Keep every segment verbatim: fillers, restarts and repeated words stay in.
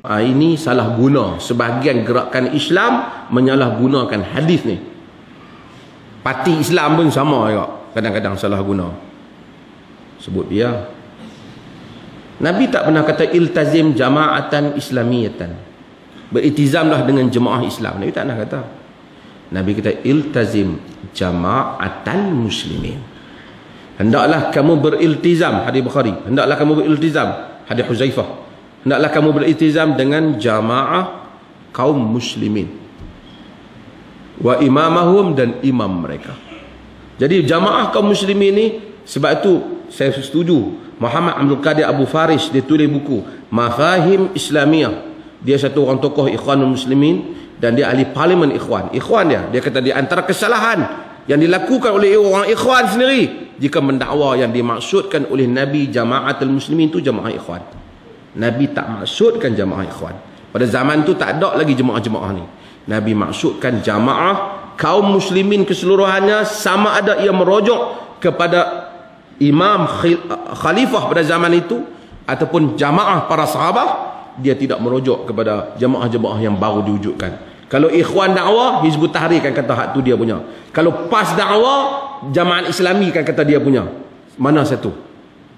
Ha, ini salah guna. Sebahagian gerakan Islam menyalahgunakan hadis ni. Parti Islam pun sama juga. Kadang-kadang salah guna. Sebut dia. Nabi tak pernah kata iltazim jama'atan islamiyatan. Beriltizamlah dengan jemaah Islam. Nabi tak pernah kata. Nabi kata iltazim jama'atal muslimin. Hendaklah kamu beriltizam. Hadis Bukhari. Hendaklah kamu beriltizam. Hadis Huzaifah. Hendaklah kamu beriltizam dengan jamaah kaum muslimin. Wa imamahum, dan imam mereka. Jadi jamaah kaum muslimin ni, sebab itu saya setuju. Muhammad Abdul Qadir Abu Faris, dia tulis buku Mafahim Islamiyah. Dia satu orang tokoh Ikhwanul Muslimin dan dia ahli parlimen Ikhwan. Ikhwan dia, dia kata di antara kesalahan yang dilakukan oleh orang Ikhwan sendiri, jika mendakwa yang dimaksudkan oleh Nabi jama'atul muslimin tu jamaah Ikhwan. Nabi tak maksudkan jamaah Ikhwan. Pada zaman tu tak ada lagi jemaah-jemaah ni. Nabi maksudkan jamaah kaum muslimin keseluruhannya, sama ada ia merujuk kepada imam khalifah pada zaman itu ataupun jamaah para sahabat. Dia tidak merujuk kepada jamaah-jamaah yang baru diwujudkan. Kalau Ikhwan dakwah, Hizbut Tahrir kan kata hak tu dia punya. Kalau PAS dakwah, Jamaah Islami kan kata dia punya. Mana satu?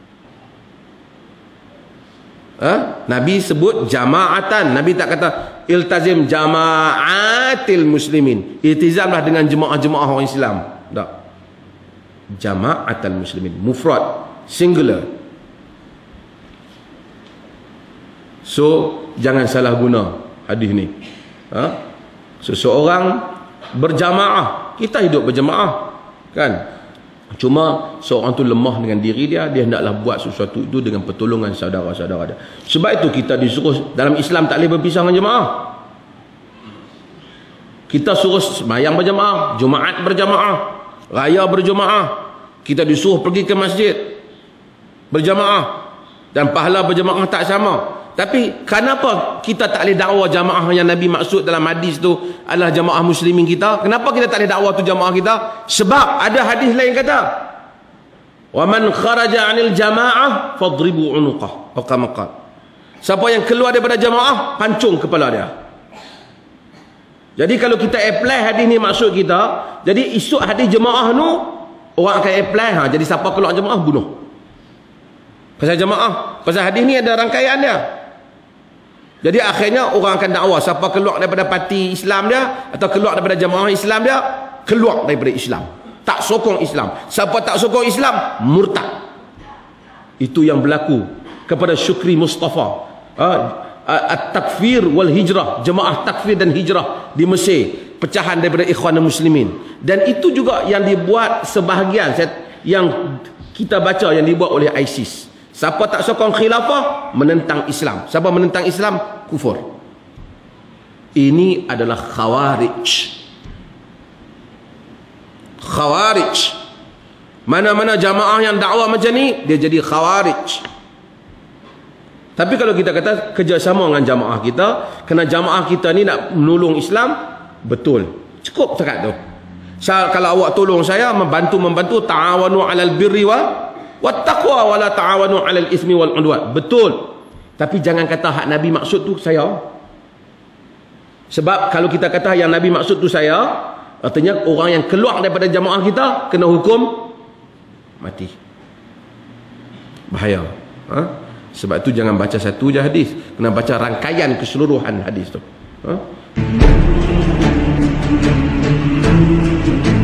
Ha? Nabi sebut jama'atan. Nabi tak kata iltazim jama'atil muslimin. Iltizamlah dengan jemaah-jemaah orang Islam. Tak. Jama'atul muslimin. Mufrad. Singular. So, jangan salah guna hadis ni. Ha? Seseorang berjamaah. Kita hidup berjamaah. Kan? Cuma seorang tu lemah dengan diri dia, dia hendaklah buat sesuatu itu dengan pertolongan saudara-saudara dia. Sebab itu kita disuruh dalam Islam tak boleh berpisah dengan jemaah. Kita suruh sembahyang berjamaah, Jumaat berjamaah, raya berjamaah. Kita disuruh pergi ke masjid berjamaah, dan pahala berjamaah tak sama. Tapi kenapa kita tak boleh dakwa jamaah yang Nabi maksud dalam hadis tu adalah jamaah muslimin kita? Kenapa kita tak boleh dakwa tu jamaah kita? Sebab ada hadis lain kata, wa man kharaja 'anil jamaah fadribu 'unuqah. Qamaqal. Siapa yang keluar daripada jamaah, pancung kepala dia. Jadi kalau kita apply hadis ni maksud kita, jadi isu hadis jamaah tu orang akan apply, ha, jadi siapa keluar jamaah bunuh. Pasal jamaah, pasal hadis ni ada rangkaian dia. Jadi akhirnya orang akan dakwa siapa keluar daripada parti Islam dia atau keluar daripada jamaah Islam dia, keluar daripada Islam. Tak sokong Islam. Siapa tak sokong Islam, murtad. Itu yang berlaku kepada Syukri Mustafa. At-takfir wal hijrah, jemaah takfir dan hijrah di Mesir, pecahan daripada Ikhwanul Muslimin. Dan itu juga yang dibuat sebahagian yang kita baca yang dibuat oleh ISIS. Siapa tak sokong khilafah, menentang Islam. Siapa menentang Islam, kufur. Ini adalah khawarij. Khawarij. Mana-mana jamaah yang dakwah macam ni, dia jadi khawarij. Tapi kalau kita kata kerjasama dengan jamaah kita, kerana jamaah kita ni nak menolong Islam, betul. Cukup cakap tu. So, kalau awak tolong saya, membantu-membantu, ta'awanu 'alal birri wa wattaqwa wa la ta'awanu 'alal ismi wal 'udwan. Betul. Tapi jangan kata hak Nabi maksud tu saya. Sebab kalau kita kata yang Nabi maksud tu saya, artinya orang yang keluar daripada jamaah kita kena hukum mati. Bahaya. Ha? Sebab tu jangan baca satu je hadis, kena baca rangkaian keseluruhan hadis tu. Ha?